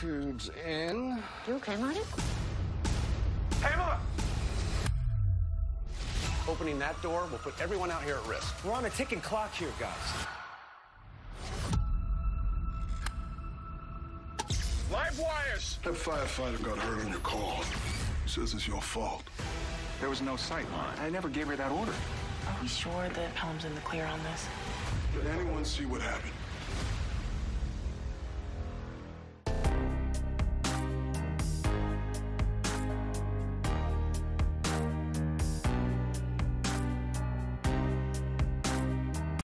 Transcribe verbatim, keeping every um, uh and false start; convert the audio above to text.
Food's in. You okay, Marty? Pamela! Opening that door will put everyone out here at risk. We're on a ticking clock here, guys. Live wires! That firefighter got hurt on your call. He says it's your fault. There was no sight line. I never gave her that order. Are we sure that Pelham's in the clear on this? Did anyone see what happened?